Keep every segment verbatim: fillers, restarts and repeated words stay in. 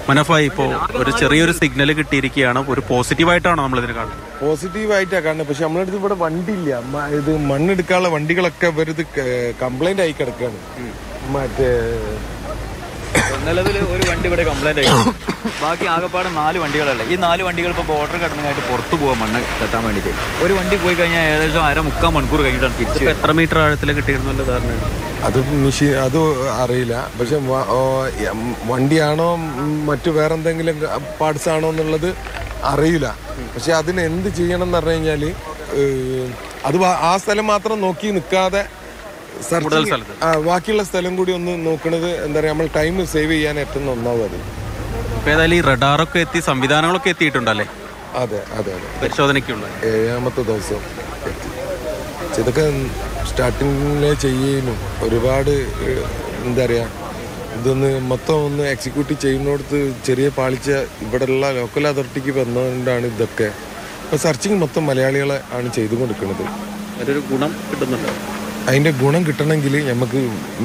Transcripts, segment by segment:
മനഫായി ഇപ്പോൾ ഒരു ചെറിയൊരു സിഗ്നൽ കിട്ടിയിരിക്കുകയാണ്. ഒരു പോസിറ്റീവായിട്ടാണോ നമ്മൾ ഇതിനെ കാണുന്നത്? പോസിറ്റീവായിട്ടാണ് കാണുന്നത്. പക്ഷെ നമ്മളടുത്ത് ഇവിടെ വണ്ടിയില്ല. ഇത് മണ്ണെടുക്കാനുള്ള വണ്ടികളൊക്കെ വരുത് കംപ്ലൈന്റ് ആയി കിടക്കുകയാണ്. മറ്റേ നിലവിൽ ഒരു വണ്ടി ഇവിടെ കംപ്ലൈന്റ് ആയി, ബാക്കി ആകെപ്പാടെ നാല് വണ്ടികളല്ല. ഈ നാല് വണ്ടികൾ ഇപ്പോൾ ബോർഡർ കടന്നതായിട്ട് പുറത്തു പോകാൻ മണ്ണ് കെട്ടാൻ വേണ്ടിയിട്ട് ഒരു വണ്ടി പോയി കഴിഞ്ഞാൽ ഏകദേശം അര മുക്കാൽ മണിക്കൂർ കഴിഞ്ഞിട്ടാണ് തിരിച്ച്. എത്ര മീറ്റർ ആഴത്തിൽ കിട്ടിയിരുന്നല്ലോ ധാരണ? അത് മെഷീൻ അത് അറിയില്ല. പക്ഷെ വണ്ടിയാണോ മറ്റു വേറെന്തെങ്കിലും പാർട്സ് ആണോ എന്നുള്ളത് അറിയില്ല. പക്ഷെ അതിന് എന്ത് ചെയ്യണം എന്ന് പറഞ്ഞു കഴിഞ്ഞാൽ അത് ആ സ്ഥലം മാത്രം നോക്കി നിൽക്കാതെ ബാക്കിയുള്ള സ്ഥലം കൂടി ഒന്ന് നോക്കുന്നത് എന്താ പറയുക, നമ്മൾ ടൈം സേവ് ചെയ്യാൻ ഏറ്റവും ഒന്നാവും അത്. ഏതായാലും ഈ റഡാറൊക്കെ എത്തി, സംവിധാനങ്ങളൊക്കെ എത്തിയിട്ടുണ്ടല്ലേ? അതെ അതെ അതെ പരിശോധനയ്ക്കുള്ള ഏഴാമത്തെ ദിവസം എത്തി. ഇതൊക്കെ സ്റ്റാർട്ടിങ്ങിലെ ചെയ്യുന്നു. ഒരുപാട് എന്താ പറയുക, ഇതൊന്ന് മൊത്തം ഒന്ന് എക്സിക്യൂട്ട് ചെയ്യുന്നിടത്ത് ചെറിയ പാളിച്ച ഇവിടെയുള്ള ലോക്കൽ അതോറിറ്റിക്ക് വന്നതുകൊണ്ടാണ് ഇതൊക്കെ. ഇപ്പം സെർച്ചിങ് മൊത്തം മലയാളികളെ ആണ് ചെയ്തു കൊടുക്കുന്നത്. അതൊരു ഗുണം കിട്ടുന്നുണ്ട്. അതിന്റെ ഗുണം കിട്ടണമെങ്കിൽ നമുക്ക്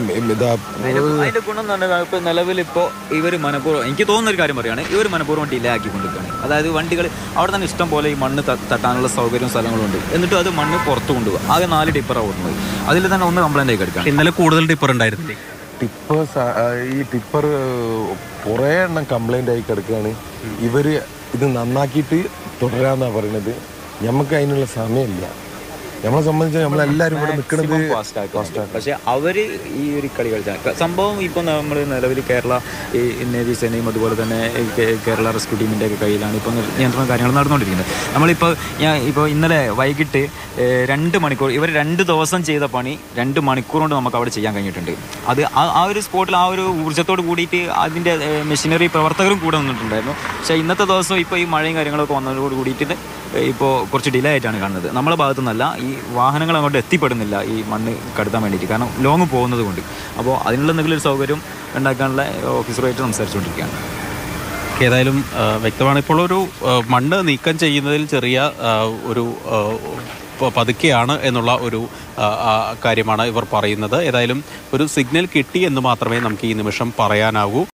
അതിന്റെ ഗുണം എന്ന് പറഞ്ഞാൽ ഇപ്പൊ നിലവിൽ ഇപ്പോൾ ഇവർ മനഃപൂർവ്വം, എനിക്ക് തോന്നുന്ന ഒരു കാര്യം പറയുകയാണ്, ഇവർ മനഃപൂർവ്വം ഡിലേ ആക്കിക്കൊണ്ടിരിക്കുകയാണ്. അതായത് വണ്ടികൾ അവിടെ തന്നെ ഇഷ്ടം പോലെ ഈ മണ്ണ് തട്ടാനുള്ള സൗകര്യവും സ്ഥലങ്ങളും ഉണ്ട്, എന്നിട്ടും അത് മണ്ണ് പുറത്തു കൊണ്ടുപോകും. ആകെ നാല് ടിപ്പറാണ് ഓടുന്നത്, അതിൽ തന്നെ ഒന്ന് കംപ്ലൈന്റ് ആയി കിടക്കുകയാണ്. ഇന്നലെ കൂടുതൽ ടിപ്പർ ഉണ്ടായിരുന്നില്ലേ? ടിപ്പർ ഈ ടിപ്പർ കുറേ എണ്ണം കംപ്ലൈന്റ് ആയി കിടക്കുകയാണ്. ഇവര് ഇത് നന്നാക്കിയിട്ട് തുടരാന്നാ പറയുന്നത്. നമുക്ക് അതിനുള്ള സമയമില്ല. നമ്മളെ സംബന്ധിച്ച് നമ്മളെല്ലാവരും ഇവിടെ നിൽക്കുന്നത് ഫാസ്റ്റ്. പക്ഷെ അവര് ഈ ഒരു കളി കളിച്ചാൽ സംഭവം ഇപ്പം നമ്മൾ നിലവിൽ കേരള ഈ നേവി സേനയും അതുപോലെ തന്നെ കേരള റെസ്ക്യൂ ടീമിൻ്റെ ഒക്കെ കയ്യിലാണ് ഇപ്പം നിയന്ത്രണ കാര്യങ്ങൾ നടന്നുകൊണ്ടിരിക്കുന്നത്. നമ്മളിപ്പോൾ ഞാൻ ഇപ്പോൾ ഇന്നലെ വൈകിട്ട് രണ്ട് മണിക്കൂർ ഇവർ രണ്ട് ദിവസം ചെയ്ത പണി രണ്ട് മണിക്കൂർ കൊണ്ട് നമുക്ക് അവിടെ ചെയ്യാൻ കഴിഞ്ഞിട്ടുണ്ട്. അത് ആ ഒരു സ്പോട്ടിൽ ആ ഒരു ഊർജ്ജത്തോട് കൂടിയിട്ട് അതിൻ്റെ മെഷീനറി പ്രവർത്തകരും കൂടെ നിന്നിട്ടുണ്ടായിരുന്നു. പക്ഷേ ഇന്നത്തെ ദിവസം ഇപ്പോൾ ഈ മഴയും കാര്യങ്ങളൊക്കെ വന്നതോട് കൂടിയിട്ട് ഇപ്പോൾ കുറച്ച് ഡിലേ ആയിട്ടാണ് കാണുന്നത്. നമ്മളെ ഭാഗത്തു നിന്നല്ല, ഈ വാഹനങ്ങൾ അങ്ങോട്ട് എത്തിപ്പെടുന്നില്ല ഈ മണ്ണ് കടത്താൻ വേണ്ടിയിട്ട്, കാരണം ലോങ് പോകുന്നത് കൊണ്ട്. അപ്പോൾ അതിനുള്ള എന്തെങ്കിലും ഒരു സൗകര്യം ഉണ്ടാക്കാനുള്ള ഓഫീസറുമായിട്ട് സംസാരിച്ചുകൊണ്ടിരിക്കുകയാണ്. ഏതായാലും വ്യക്തമാണ്, ഇപ്പോൾ ഒരു മണ്ണ് നീക്കം ചെയ്യുന്നതിൽ ചെറിയ ഒരു പതുക്കെയാണ് എന്നുള്ള ഒരു കാര്യമാണ് ഇവർ പറയുന്നത്. ഏതായാലും ഒരു സിഗ്നൽ കിട്ടി എന്ന് മാത്രമേ നമുക്ക് ഈ നിമിഷം പറയാനാവൂ.